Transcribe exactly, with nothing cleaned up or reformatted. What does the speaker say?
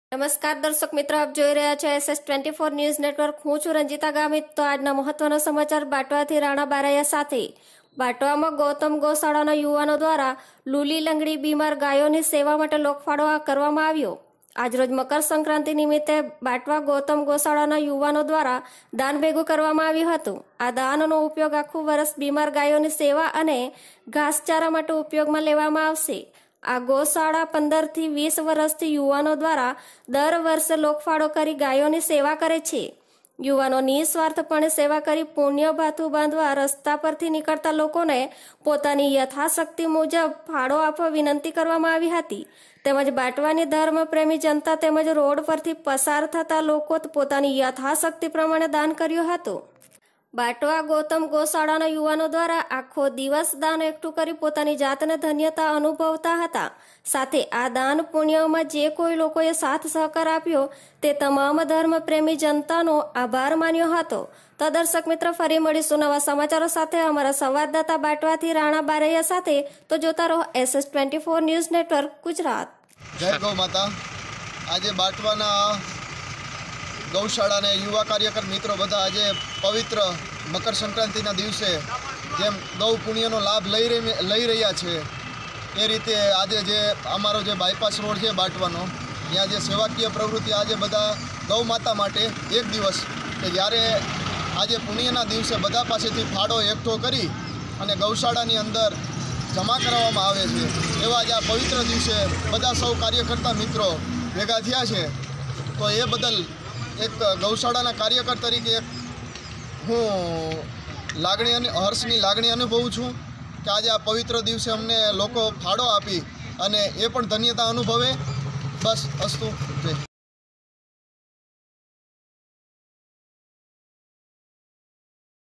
નમસ્કાર દર્શક મિત્રો, આપ જોઈ રહ્યા છો S S twenty four news network. હું છું રંજીતા ગામિત। તો આજના મહત્વના સમાચાર બાટવાથી રાણા બારૈયા સાથે। બાટવામાં ગૌતમ ગૌશાળાના યુવાનો દ્વારા લૂલી લંગડી બીમાર ગાયોની સેવા માટે લોકફાળો કરવામાં આવ્યો। આજરોજ મકર સંક્રાંતિ નિમિત્તે બાટવા ગૌતમ ગૌશાળાના યુવાનો દ્વારા દાન ભેગું કરવામાં આવ્યું હતું। આ દાનનો ઉપયોગ આખું વર્ષ બીમાર ગાયોની સેવા અને ઘાસચારા માટે ઉપયોગમાં લેવામાં આવશે। આ ગૌશાળા પંદર થી વીસ વર્ષથી યુવાનો દ્વારા દર વર્ષે લોકફાળો કરી ગાયોની સેવા કરે છે। યુવાનો નિસ્વાર્થપણે સેવા કરી પુણ્ય ભાથું બાંધવા રસ્તા પરથી નીકળતા લોકોને પોતાની યથાશક્તિ મુજબ ફાળો આપવા વિનંતી કરવામાં આવી હતી। તેમજ બાટવાની ધર્મપ્રેમી જનતા તેમજ રોડ પરથી પસાર થતા લોકો પોતાની યથાશક્તિ પ્રમાણે દાન કર્યું હતું। બાટવા ગૌતમ ગૌશાળાના યુવાનો દ્વારા આખો દિવસ દાન એકઠું કરી પોતાની જાતને ધન્યતા અનુભવતા હતા। સાથે આ દાન પુણ્યમાં જે કોઈ લોકોએ સાથ સહકાર આપ્યો તે તમામ ધર્મપ્રેમી જનતાનો આભાર માન્યો હતો। તો દર્શક મિત્રો, ફરી મળીશું નવા સમાચારો સાથે અમારા સંવાદદાતા બાટવાથી રાણા બારૈયા સાથે। તો જોતા રહો S S twenty four news network Gujarat. જય ગૌ માતા। આજે બાટવાના ગૌશાળા અને યુવા કાર્યકર મિત્રો બધા આજે પવિત્ર મકર સંક્રાંતિના દિવસે જેમ ગૌ પુણ્યનો લાભ લઈ રહી લઈ રહ્યા છે એ રીતે આજે જે અમારો જે બાયપાસ રોડ છે બાટવાનો, ત્યાં જે સેવાકીય પ્રવૃત્તિ આજે બધા ગૌ માતા માટે એક દિવસ કે જ્યારે આજે પુણ્યના દિવસે બધા પાસેથી ફાળો એકઠો કરી અને ગૌશાળાની અંદર જમા કરાવવામાં આવે છે, એવા જ આ પવિત્ર દિવસે બધા સૌ કાર્યકર્તા મિત્રો ભેગા થયા છે। તો એ બદલ એક ગૌશાળાના કાર્યકર તરીકે એક હું લાગણી અને હર્ષની લાગણી અનુભવું છું કે આજે આ પવિત્ર દિવસે અમને લોકો ફાળો આપી અને એ પણ ધન્યતા અનુભવે। બસ અસ્તુ જય